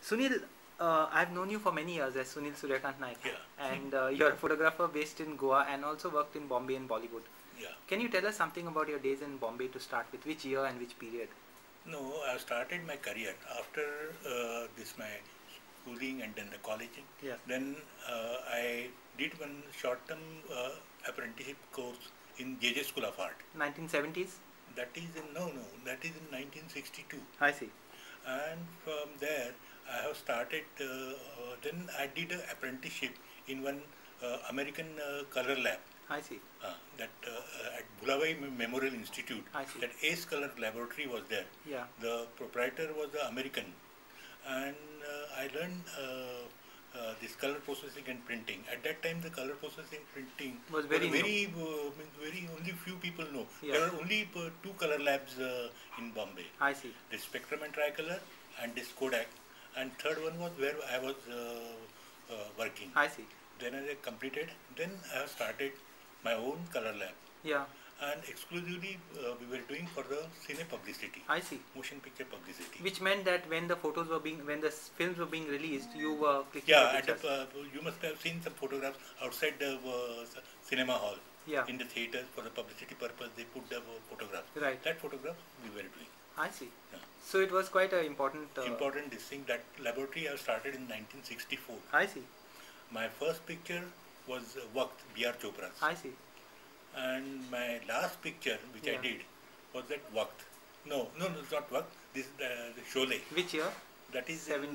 Sunil, I've known you for many years as Sunil Suryakant Naik, Yeah. and you're a photographer based in Goa and also worked in Bombay and Bollywood. Yeah. Can you tell us something about your days in Bombay to start with? Which year and which period? No, I started my career after this my schooling and then the college. Yeah. Then I did one short-term apprenticeship course in JJ School of Art. 1970s? That is in that is in 1962. I see. And from there I have started. Then I did an apprenticeship in one American color lab. I see. That at Bulawai Memorial Institute, I see. that Ace Color Laboratory was there. Yeah. The proprietor was the American, and I learned this color processing and printing. At that time, the color processing printing Was very very only few people know. Yeah. There are only two color labs in Bombay. I see. The Spectrum and Tricolor and this Kodak, and third one was where I was working. I see. Then I completed. Then I have started my own color lab, Yeah. and exclusively we were doing for the cine publicity, I see. motion picture publicity. Which meant that when the photos were being, when the films were being released, you were clicking Yeah, the and pictures. you must have seen some photographs outside the cinema hall. Yeah. In the theaters for the publicity purpose, they put the photographs. Right. That photograph we were doing. I see. Yeah. So it was quite an important. Important this thing. That laboratory I started in 1964. I see. My first picture was Waqt, B.R. Chopra's. I see. And my last picture which I did was that Waqt. No, it's not Waqt. This is the Sholay. Which year? That is 70.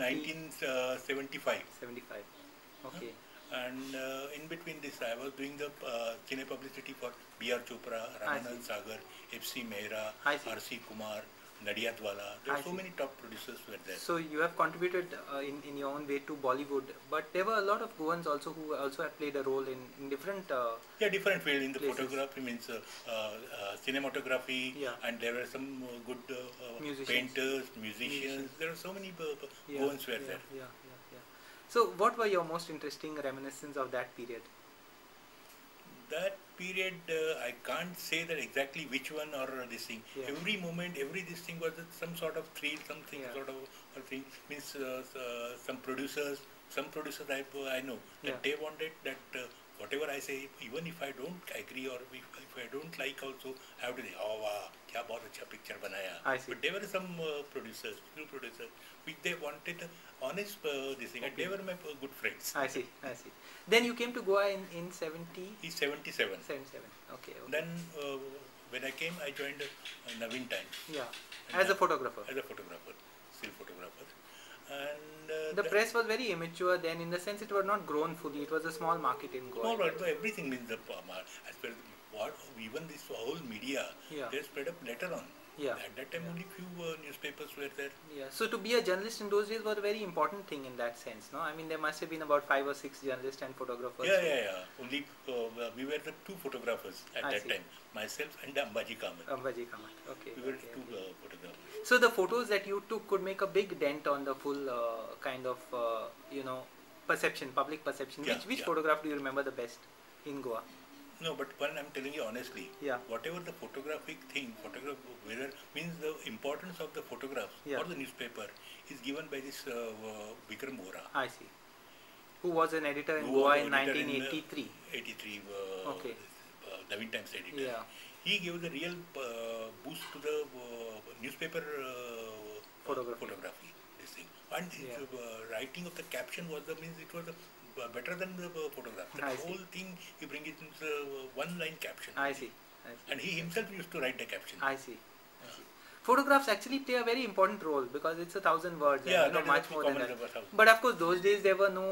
1975. 75. Okay. And in between this, I was doing the cine publicity for B.R. Chopra, Ramanand Sagar, F.C. Mehra, R.C. Kumar, Nadiadwala. There are so many top producers were there. So you have contributed in your own way to Bollywood, but there were a lot of Goans also who also have played a role in different. Different field in the places. photography means cinematography, and there were some good painters, musicians. There are so many Goans were there. Yeah. So what were your most interesting reminiscences of that period? That period, I can't say that exactly which one or this thing. Yeah. Every moment, this thing was some sort of thrill, something sort of a thing. Means some producers I know that they wanted that whatever I say, even if I don't agree or if I don't like also, I have to say, oh wow, kya bahut acha picture banaya. But there were some producers, few producers, which they wanted honest this thing, and they were my good friends. I see. Then you came to Goa in 77. 77. Okay. Then when I came, I joined Naveen Times. Yeah. As a photographer. As a photographer, still photographer. And the press was very immature then, in the sense it was not grown fully. It was a small market in Goa. No, but everything means the as per what even this whole media they spread up later on. Yeah. At that time, only few newspapers were there. Yeah. So to be a journalist in those days was a very important thing in that sense, no? I mean, there must have been about 5 or 6 journalists and photographers. Yeah. Only we were the two photographers at that time. Myself and Ambaji Kamat. Okay. We were two photographers. So the photos that you took could make a big dent on the full kind of perception, public perception. Which photograph do you remember the best in Goa? No, but one I'm telling you honestly, whatever the photographic thing, whether means the importance of the photographs or the newspaper is given by this Vikram Bora. I see. Who was an editor in Goa in 1983? 83. Okay. Naveen Times editor. Yeah. He gave the real boost to the newspaper photography. This thing, and writing of the caption was it was better than the photograph. The whole thing he bring it in one-line caption. I see. And he himself used to write the caption. I see. Photographs actually play a very important role because it's 1,000 words. Yeah, much more than that. But of course, those days there was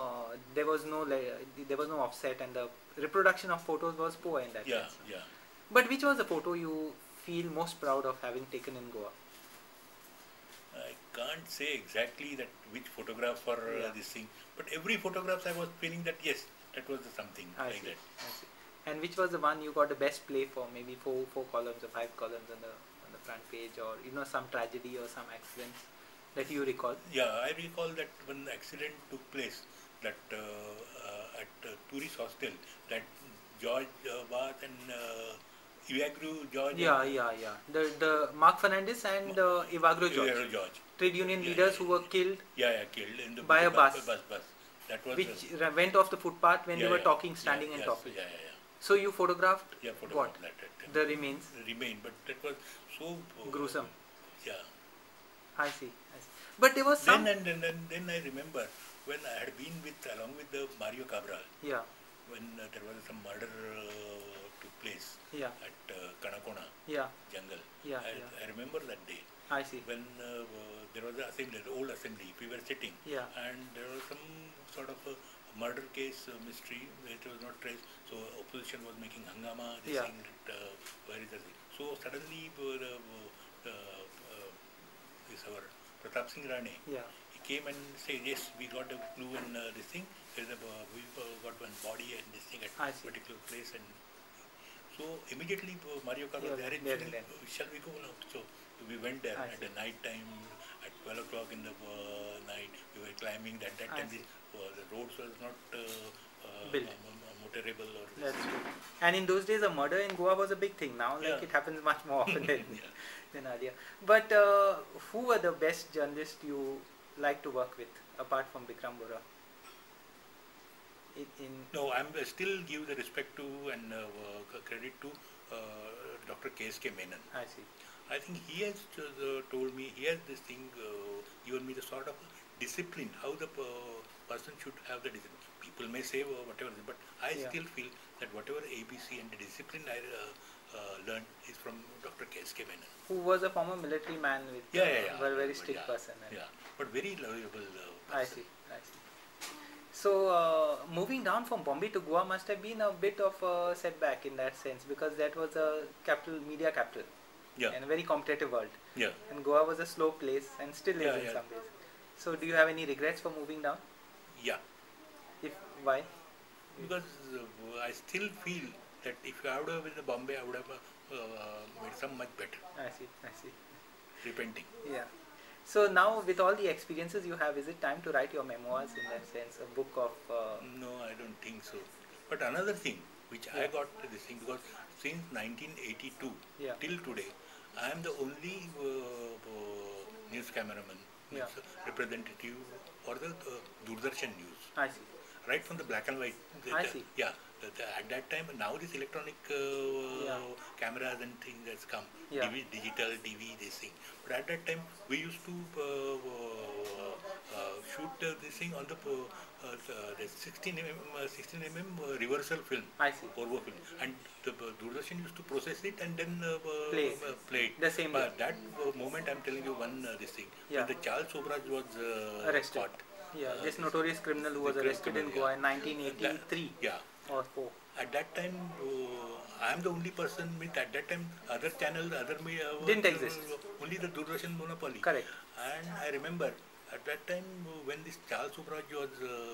no offset, and the reproduction of photos was poor in that sense. Yeah. But which was the photo you feel most proud of having taken in Goa? I can't say exactly that which photograph for this thing, but every photograph I was feeling that yes, that was something I see. That. I see. And which was the one you got the best play for? Maybe four columns or 5 columns on the front page, or some tragedy or some accidents that you recall? Yeah, I recall that when the accident took place, that at tourist hostel, that George Bath and Evagro George. Yeah, yeah, yeah. The Mark Fernandez and Evagro George, Evagro George. trade union Yeah, leaders yeah, who were killed yeah, killed in the by a bus, bus. That was which went off the footpath when they were talking, standing and talking. yeah. So you photographed Yeah, what? photograph that. The remains. Remain, but that was so Gruesome. Yeah. I see. But there was some. Then I remember when I had been along with the Mario Cabral. Yeah. When there was some murder took place. Yeah. At Kanakona. Yeah. Jungle. Yeah. I remember that day. I see. When there was the assembly, the old assembly, we were sitting. Yeah. And there was some sort of a murder case mystery. It was not traced. So opposition was making hangama. Saying that where is the thing? So suddenly this our Pratap Singh Rane. Yeah. He came and said, yes, we got a clue in this thing. We got one body and this thing at a particular place. And so immediately Mario Cabral shall we go now? So we went there at the night time, at 12 o'clock in the night. We were climbing. That time the roads was not built. Motorable. That's true. And in those days, a murder in Goa was a big thing. Now, it happens much more often than earlier. But who were the best journalists you like to work with, apart from Bikram Bora? No, I still give the respect to and credit to Dr. K.S.K. Menon. I see. I think he has told me, he has this thing, given me the sort of discipline, how the person should have the discipline. People may say whatever, but I still feel that whatever ABC and the discipline I learned is from Dr. K.S.K. Menon. Who was a former military man with a very strict person. Yeah, but very lovable person. I see. So, moving down from Bombay to Goa must have been a bit of a setback in that sense, because that was a media capital in a very competitive world. Yeah. And Goa was a slow place and still is in some ways. So, do you have any regrets for moving down? Yeah. Why? Because I still feel that if I would have been in Bombay, I would have made some much better. I see. Repenting. Yeah. So now, with all the experiences you have, is it time to write your memoirs in that sense, a book of... No, I don't think so. But another thing, which I got this thing, because since 1982 till today, I am the only news cameraman, representative for the Doordarshan News. I see. Right from the black and white. I see. Yeah. At that time, now this electronic cameras and things has come. Digital TV, this thing. But at that time, we used to shoot this thing on the 16 mm reversal film. I see. Orvo film. And the Doordarshan used to process it and then play it. The same way. That moment, I'm telling you one this thing. Yeah. The Charles Sobraj was arrested. caught. Yeah, this notorious criminal who was arrested in Goa in 1983. Or 4. At that time, I am the only person with, at that time, other channels, other media didn't exist. Only the Doordarshan monopoly. Correct. And I remember at that time when this Charles Sobraj was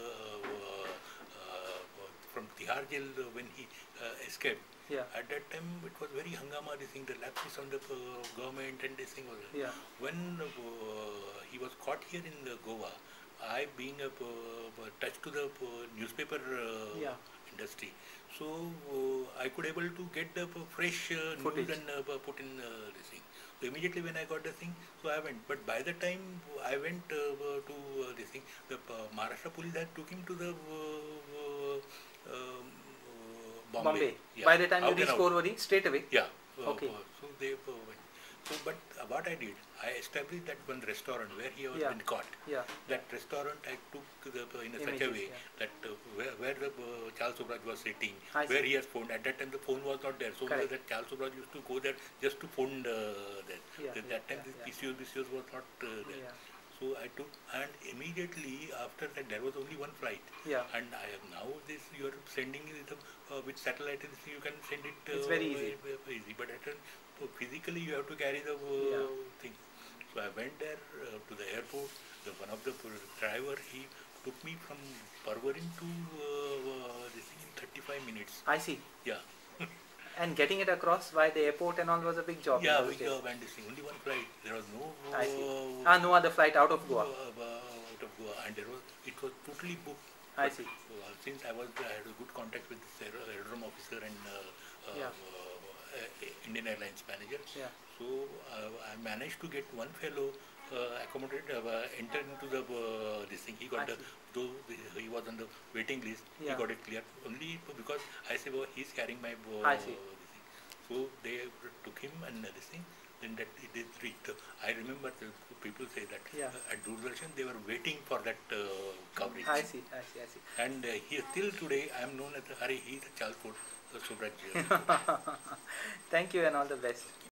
from Tihar jail when he escaped. Yeah. At that time, it was very hangama. This thing, the lapses on the government and this thing was. Yeah. When he was caught here in Goa, I being touched to the newspaper industry, so I could able to get the fresh news and put in this thing. So immediately when I got the thing, so I went. But by the time I went to this thing, the Maharashtra police had took him to the Bombay. Yeah. By the time you reached Porvorim, straight away? Yeah. Okay. So they went. So, but what I did, I established that one restaurant where he was been caught. Yeah. That restaurant I took in such a way that where the Charles Sobraj was sitting, where he has phoned. At that time the phone was not there, so that Charles Sobraj used to go there just to phone there. That time the PCOs was not there. Yeah. So I took, and immediately after that there was only one flight. Yeah. And I have now this you are sending it with satellite, you can send it. It's very easy. But at physically you have to carry the thing. So I went there to the airport. One of the driver, he took me from Porvorim to this thing in 35 minutes. I see. Yeah. And getting it across by the airport and all was a big job. Yeah, big job, and this thing. Only one flight. There was no. I see. No other flight out of Goa. Out of Goa, and it was totally booked. I see. Since I had a good contact with the aerodrome officer and Indian Airlines manager. Yeah. So I managed to get one fellow accommodated, enter into the this thing. He got though he was on the waiting list. Yeah. He got it cleared only because I said, "Oh, he's carrying my I see. this thing." So they took him and this thing. Then that it is reached. I remember the people say that at Doordarshan they were waiting for that coverage. I see. And he still today I am known as Hari. He is a Chalkot Subraj. Thank you and all the best.